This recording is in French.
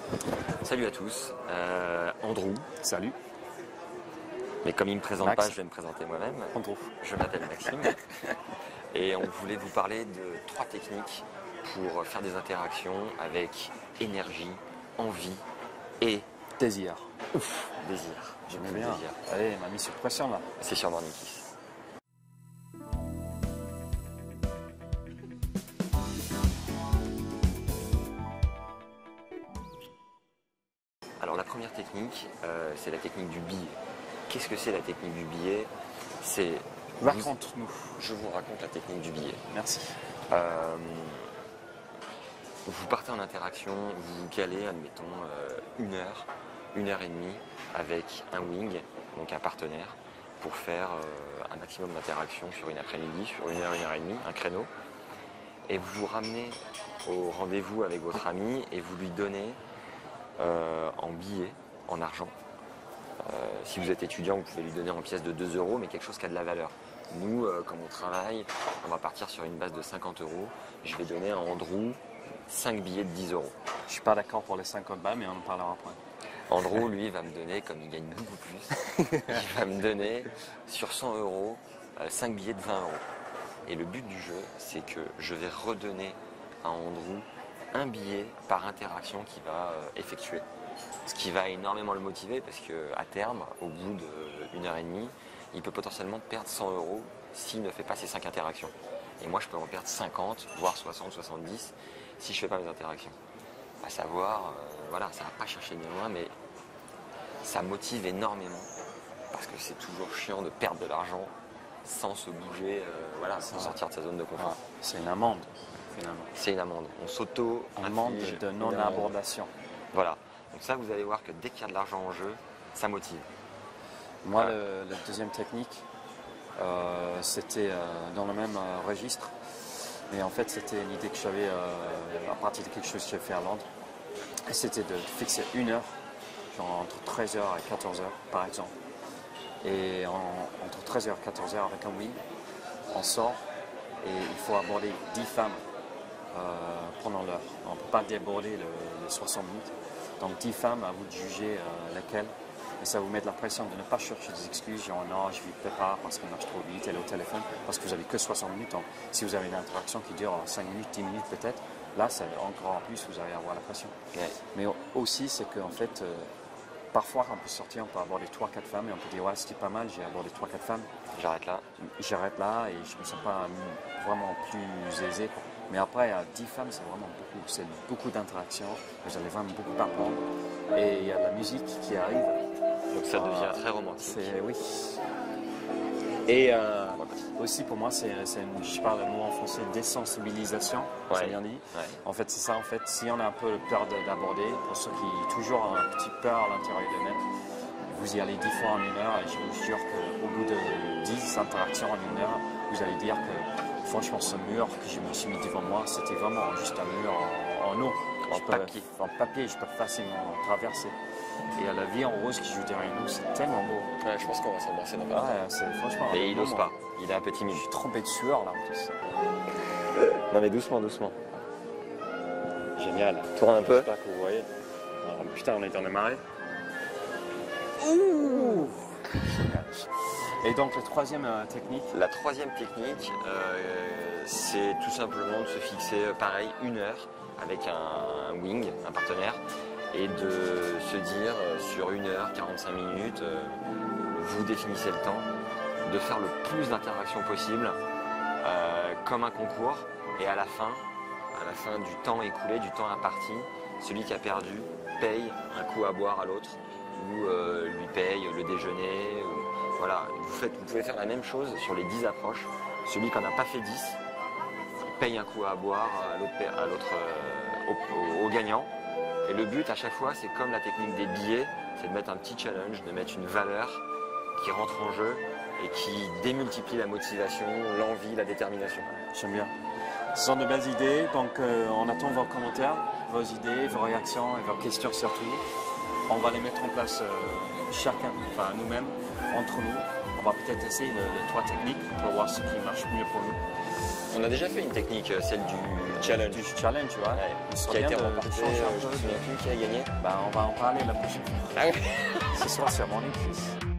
Salut à tous, Andrew. Salut. Mais comme il ne me présente Max. pas, je vais me présenter moi-même. Andrew. Je m'appelle Maxime. Et on voulait vous parler de 3 techniques pour faire des interactions avec énergie, envie et Désir. désir. J'aime Beaucoup de bien. désir. Allez, il m'a mis sur pression là. C'est sur Morning Kiss. Alors la première technique, c'est la technique du billet. Qu'est-ce que c'est la technique du billet? C'est... Raconte-nous. Je vous raconte la technique du billet. Merci. Vous partez en interaction, vous vous calez, admettons, 1 heure et demie avec un wing, donc un partenaire, pour faire un maximum d'interactions sur une après-midi, sur 1 heure et demie, un créneau. Et vous vous ramenez au rendez-vous avec votre ami et vous lui donnez en billets, en argent. Si vous êtes étudiant, vous pouvez lui donner en pièces de 2 €, mais quelque chose qui a de la valeur. Nous, comme on travaille, on va partir sur une base de 50 €. Je vais donner à Andrew 5 billets de 10 €. Je suis pas d'accord pour les 50 balles, mais on en parlera après. Andrew, lui, va me donner, comme il gagne beaucoup plus, il va me donner sur 100 € 5 billets de 20 €. Et le but du jeu, c'est que je vais redonner à Andrew un billet par interaction qu'il va effectuer. Ce qui va énormément le motiver parce qu'à terme, au bout d'1 heure et demie, il peut potentiellement perdre 100 € s'il ne fait pas ses 5 interactions. Et moi, je peux en perdre 50, voire 60, 70 si je ne fais pas mes interactions. À savoir, voilà, ça ne va pas chercher bien loin, mais ça motive énormément parce que c'est toujours chiant de perdre de l'argent sans se bouger, voilà, sans sortir de sa zone de confort. Ouais, c'est une amende, finalement. C'est une amende. On s'auto Amende de non-abordation. Voilà. Donc ça, vous allez voir que dès qu'il y a de l'argent en jeu, ça motive. Moi, la deuxième technique, c'était dans le même registre. Mais en fait, c'était une idée que j'avais à partir de quelque chose que j'ai fait à Londres. Et c'était de fixer 1 heure, genre entre 13h et 14h par exemple. Et entre 13h et 14h avec un oui, on sort et il faut aborder 10 femmes pendant l'heure. On ne peut pas déborder les 60 minutes. Donc 10 femmes, à vous de juger lesquelles. Et ça vous met de la pression de ne pas chercher des excuses, genre non, je ne peux pas parce qu'on marche trop vite, elle est au téléphone, parce que vous n'avez que 60 minutes. Donc, si vous avez une interaction qui dure 5 minutes, 10 minutes peut-être, là, c'est encore en plus, vous allez avoir la pression. Ouais. Mais aussi, c'est qu'en fait, parfois, on peut sortir, on peut aborder 3-4 femmes et on peut dire, ouais, c'était pas mal, j'ai abordé 3-4 femmes. J'arrête là. J'arrête là et je ne me sens pas vraiment plus aisé. Mais après, à 10 femmes, c'est vraiment beaucoup. C'est beaucoup d'interactions. Vous allez vraiment beaucoup apprendre. Et il y a de la musique qui arrive. Donc ça devient très romantique. Oui. Et aussi pour moi, je parle le mot en français, désensibilisation, Ouais. c'est bien dit. Ouais. En fait, c'est ça, en fait, si on a un peu peur d'aborder, pour ceux qui toujours ont un petit peur à l'intérieur d'eux-mêmes, vous y allez 10 fois en 1 heure et je vous jure qu'au bout de 10 interactions en 1 heure, vous allez dire que franchement, ce mur que je me suis mis devant moi, c'était vraiment juste un mur en eau. En papier, je peux facilement traverser. Et à la vie en rose qui joue derrière nous, c'est tellement beau. Ouais, je pense qu'on va s'embrasser dans pas longtemps. Ouais, c'est franchement. Et il beau n'ose moment. pas. Il est un peu timide. Je suis trempé de sueur là en plus. Non mais doucement, doucement. Génial. Tourne un peu. J'espère que vous voyez. Oh, putain, on est dans les marées. Ouh. Génial. Et donc la troisième technique. La troisième technique, c'est tout simplement de se fixer, pareil, 1 heure avec un wing, un partenaire, et de se dire sur 1 heure, 45 minutes, vous définissez le temps, de faire le plus d'interactions possible, comme un concours, et à la fin du temps écoulé, du temps imparti, celui qui a perdu paye un coup à boire à l'autre, ou lui paye le déjeuner. Voilà, vous pouvez faire la même chose sur les 10 approches. Celui qui n'en a pas fait 10 paye un coup à boire au gagnant. Et le but à chaque fois, c'est comme la technique des billets, c'est de mettre un petit challenge, de mettre une valeur qui rentre en jeu et qui démultiplie la motivation, l'envie, la détermination. J'aime bien. Ce sont de belles idées, donc on attend vos commentaires, vos idées, vos réactions et vos questions surtout. On va les mettre en place chacun, enfin nous-mêmes, entre nous. va peut-être essayer les 3 techniques pour voir ce qui marche mieux pour nous. On a déjà fait une technique, celle du challenge. Du challenge, tu vois. Ouais. Il Qui serait a bien été de remporté, changer un je peu me souviens plus qui a gagné. Ben, on va en parler la prochaine fois. Ah oui. Ce soir, c'est mon équipe.